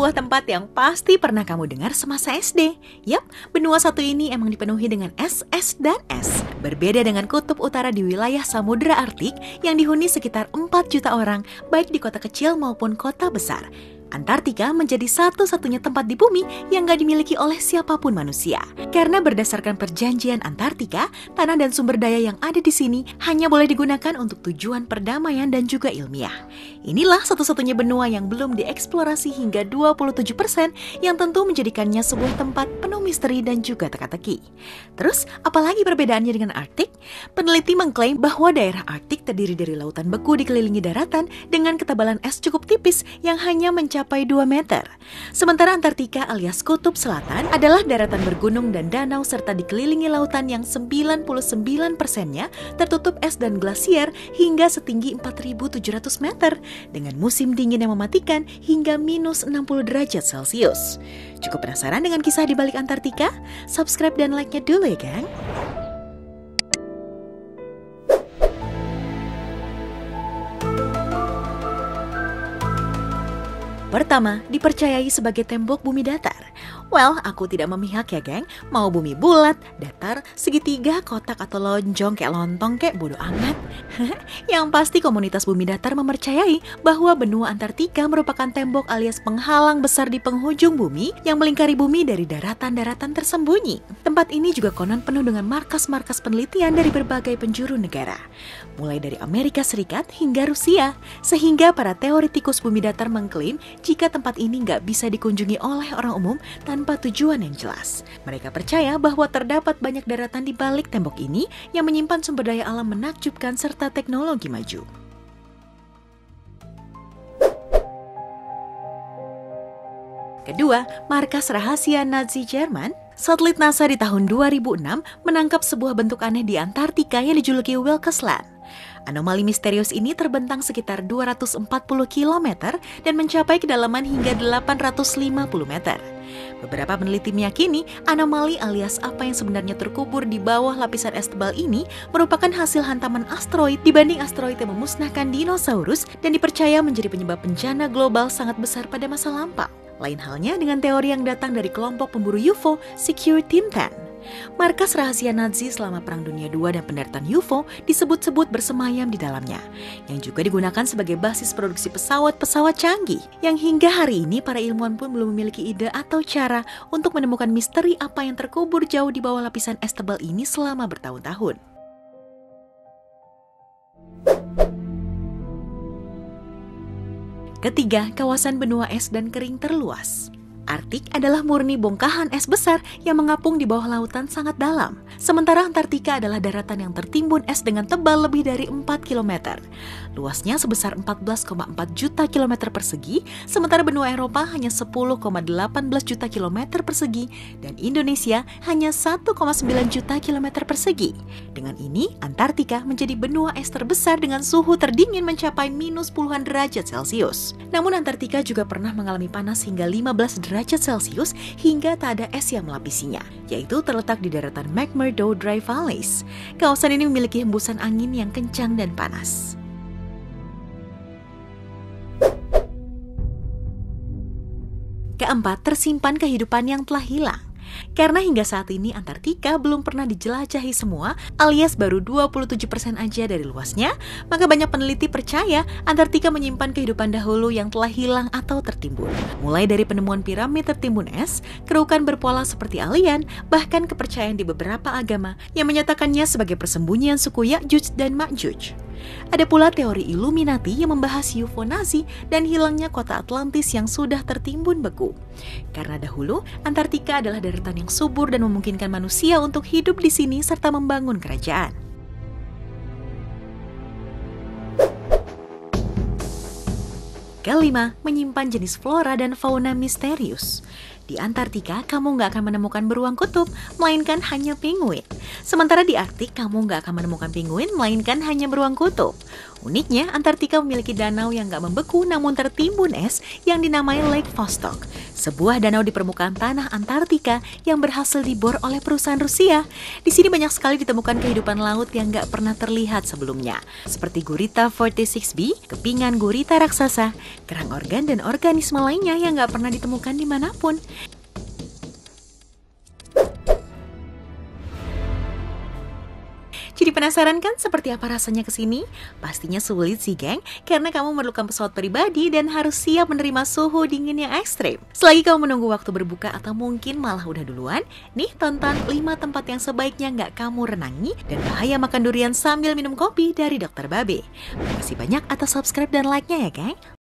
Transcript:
sebuah tempat yang pasti pernah kamu dengar semasa SD. Yap, benua satu ini emang dipenuhi dengan es, dan es. Berbeda dengan kutub utara di wilayah Samudra Arktik yang dihuni sekitar 4 juta orang, baik di kota kecil maupun kota besar. Antartika menjadi satu-satunya tempat di bumi yang gak dimiliki oleh siapapun manusia. Karena berdasarkan perjanjian Antartika, tanah dan sumber daya yang ada di sini hanya boleh digunakan untuk tujuan perdamaian dan juga ilmiah. Inilah satu-satunya benua yang belum dieksplorasi hingga 27%, yang tentu menjadikannya sebuah tempat penuh misteri dan juga teka-teki. Terus, apalagi perbedaannya dengan Arktik? Peneliti mengklaim bahwa daerah Arktik terdiri dari lautan beku dikelilingi daratan dengan ketebalan es cukup tipis yang hanya mencapai 2 meter. Sementara Antartika alias Kutub Selatan adalah daratan bergunung dan danau serta dikelilingi lautan yang 99%-nya tertutup es dan glasier hingga setinggi 4.700 meter dengan musim dingin yang mematikan hingga minus 60 derajat Celcius. Cukup penasaran dengan kisah di balik Antartika? Subscribe dan like-nya dulu ya, gang. Pertama, dipercayai sebagai tembok bumi datar. Well, aku tidak memihak ya, geng. Mau bumi bulat, datar, segitiga, kotak, atau lonjong kayak lontong kayak bodo amat. Yang pasti komunitas bumi datar mempercayai bahwa benua Antartika merupakan tembok alias penghalang besar di penghujung bumi yang melingkari bumi dari daratan-daratan tersembunyi. Tempat ini juga konon penuh dengan markas-markas penelitian dari berbagai penjuru negara, mulai dari Amerika Serikat hingga Rusia, sehingga para teoretikus bumi datar mengklaim jika tempat ini nggak bisa dikunjungi oleh orang umum tanpa tujuan yang jelas. Mereka percaya bahwa terdapat banyak daratan di balik tembok ini yang menyimpan sumber daya alam menakjubkan serta teknologi maju. Kedua, markas rahasia Nazi Jerman. Satelit NASA di tahun 2006 menangkap sebuah bentuk aneh di Antartika yang dijuluki Wilkes Land. Anomali misterius ini terbentang sekitar 240 km dan mencapai kedalaman hingga 850 meter. Beberapa peneliti meyakini anomali alias apa yang sebenarnya terkubur di bawah lapisan es tebal ini merupakan hasil hantaman asteroid dibanding asteroid yang memusnahkan dinosaurus dan dipercaya menjadi penyebab bencana global sangat besar pada masa lampau. Lain halnya dengan teori yang datang dari kelompok pemburu UFO Secure Team 10. Markas rahasia Nazi selama Perang Dunia II dan pendaratan UFO disebut-sebut bersemayam di dalamnya, yang juga digunakan sebagai basis produksi pesawat-pesawat canggih, yang hingga hari ini para ilmuwan pun belum memiliki ide atau cara untuk menemukan misteri apa yang terkubur jauh di bawah lapisan es tebal ini selama bertahun-tahun. Ketiga, kawasan benua es dan kering terluas. Arktik adalah murni bongkahan es besar yang mengapung di bawah lautan sangat dalam. Sementara Antartika adalah daratan yang tertimbun es dengan tebal lebih dari 4 km. Luasnya sebesar 14,4 juta kilometer persegi, sementara benua Eropa hanya 10,18 juta kilometer persegi, dan Indonesia hanya 1,9 juta kilometer persegi. Dengan ini, Antartika menjadi benua es terbesar dengan suhu terdingin mencapai minus puluhan derajat Celcius. Namun Antartika juga pernah mengalami panas hingga 15 derajat Celcius hingga tak ada es yang melapisinya, yaitu terletak di daratan McMurdo Dry Valleys. Kawasan ini memiliki hembusan angin yang kencang dan panas. Keempat, tersimpan kehidupan yang telah hilang. Karena hingga saat ini Antartika belum pernah dijelajahi semua, alias baru 27% aja dari luasnya, maka banyak peneliti percaya Antartika menyimpan kehidupan dahulu yang telah hilang atau tertimbun. Mulai dari penemuan piramid tertimbun es, kerukan berpola seperti alien, bahkan kepercayaan di beberapa agama yang menyatakannya sebagai persembunyian suku Ya'juj dan Ma'juj. Ada pula teori Illuminati yang membahas UFO Nazi dan hilangnya kota Atlantis yang sudah tertimbun beku. Karena dahulu, Antartika adalah daratan yang subur dan memungkinkan manusia untuk hidup di sini serta membangun kerajaan. Kelima, menyimpan jenis flora dan fauna misterius. Di Antartika, kamu nggak akan menemukan beruang kutub, melainkan hanya penguin. Sementara di Arktik, kamu nggak akan menemukan penguin, melainkan hanya beruang kutub. Uniknya, Antartika memiliki danau yang nggak membeku namun tertimbun es yang dinamai Lake Vostok. Sebuah danau di permukaan tanah Antartika yang berhasil dibor oleh perusahaan Rusia. Di sini banyak sekali ditemukan kehidupan laut yang nggak pernah terlihat sebelumnya. Seperti gurita 46B, kepingan gurita raksasa, kerang organ, dan organisme lainnya yang nggak pernah ditemukan dimanapun. Jadi penasaran kan seperti apa rasanya kesini? Pastinya sulit sih geng, karena kamu memerlukan pesawat pribadi dan harus siap menerima suhu dingin yang ekstrim. Selagi kamu menunggu waktu berbuka atau mungkin malah udah duluan, nih tonton 5 tempat yang sebaiknya nggak kamu renangi dan bahaya makan durian sambil minum kopi dari Dokter Babe. Terima kasih banyak atas subscribe dan like-nya ya geng.